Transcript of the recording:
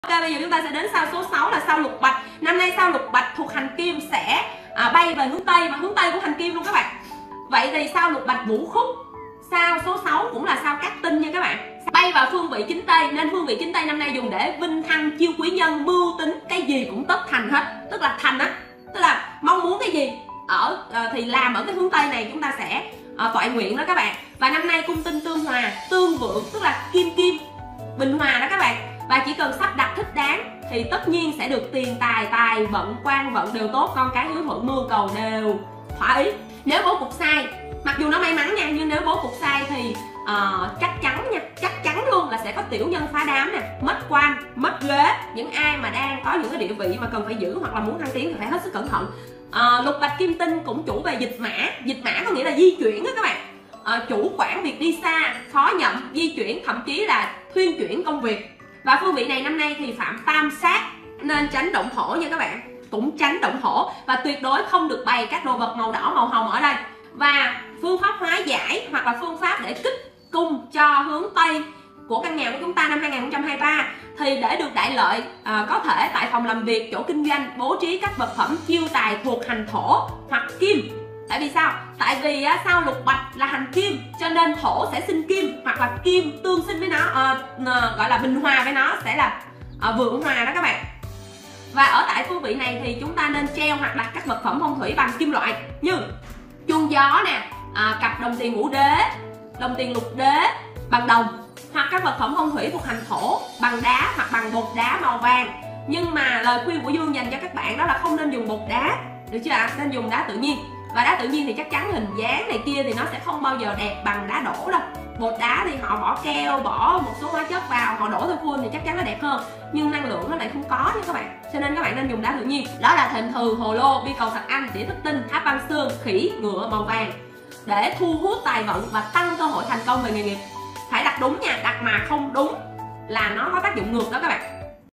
Ok, bây giờ chúng ta sẽ đến sao số 6 là sao lục bạch. Năm nay sao lục bạch thuộc hành kim sẽ bay về hướng Tây, và hướng Tây của hành kim luôn các bạn. Vậy thì sao lục bạch vũ khúc, sao số 6 cũng là sao cát tinh nha các bạn. Bay vào phương vị chính Tây, nên phương vị chính Tây năm nay dùng để vinh thăng chiêu quý nhân, mưu tính cái gì cũng tất thành hết. Tức là thành á, tức là mong muốn cái gì thì làm ở cái hướng Tây này chúng ta sẽ toại nguyện đó các bạn. Và năm nay cung tinh tương hòa, tương vượng, tức là kim kim bình hòa đó các bạn. Và chỉ cần sắp đặt thích đáng thì tất nhiên sẽ được tiền tài, tài vận, quan vận đều tốt, con cái hiếu thuận, mưu cầu đều thỏa ý. Nếu bố cục sai, mặc dù nó may mắn nha, nhưng nếu bố cục sai thì chắc chắn nha, chắc chắn luôn là sẽ có tiểu nhân phá đám nè, mất quan, mất ghế. Những ai mà đang có những cái địa vị mà cần phải giữ hoặc là muốn thăng tiến thì phải hết sức cẩn thận. Lục bạch kim tinh cũng chủ về dịch mã. Dịch mã có nghĩa là di chuyển đó các bạn. Chủ quản việc đi xa, khó nhậm, di chuyển, thậm chí là thuyên chuyển công việc. Và phương vị này năm nay thì phạm tam sát nên tránh động thổ nha các bạn, cũng tránh động thổ, và tuyệt đối không được bày các đồ vật màu đỏ màu hồng ở đây. Và phương pháp hóa giải hoặc là phương pháp để kích cung cho hướng Tây của căn nhà của chúng ta năm 2023 thì để được đại lợi, có thể tại phòng làm việc, chỗ kinh doanh bố trí các vật phẩm chiêu tài thuộc hành thổ hoặc kim. Tại vì sao? Tại vì sao lục bạch là hành kim cho nên thổ sẽ sinh kim, hoặc là kim tương sinh với nó, gọi là bình hòa với nó sẽ là vượng hòa đó các bạn. Và ở tại phương vị này thì chúng ta nên treo hoặc đặt các vật phẩm phong thủy bằng kim loại như chuông gió nè, cặp đồng tiền ngũ đế, đồng tiền lục đế bằng đồng, hoặc các vật phẩm phong thủy thuộc hành thổ bằng đá hoặc bằng bột đá màu vàng. Nhưng mà lời khuyên của Dương dành cho các bạn đó là không nên dùng bột đá, được chưa ạ? Nên dùng đá tự nhiên. Và đá tự nhiên thì chắc chắn hình dáng này kia thì nó sẽ không bao giờ đẹp bằng đá đổ đâu. Bột đá thì họ bỏ keo, bỏ một số hóa chất vào, họ đổ theo khuôn thì chắc chắn nó đẹp hơn, nhưng năng lượng nó lại không có nha các bạn. Cho nên các bạn nên dùng đá tự nhiên. Đó là thềm thừ, hồ lô, bi cầu thạch anh, đĩa thất tinh, tháp băng xương, khỉ, ngựa màu vàng để thu hút tài vận và tăng cơ hội thành công về nghề nghiệp. Phải đặt đúng nha, đặt mà không đúng là nó có tác dụng ngược đó các bạn.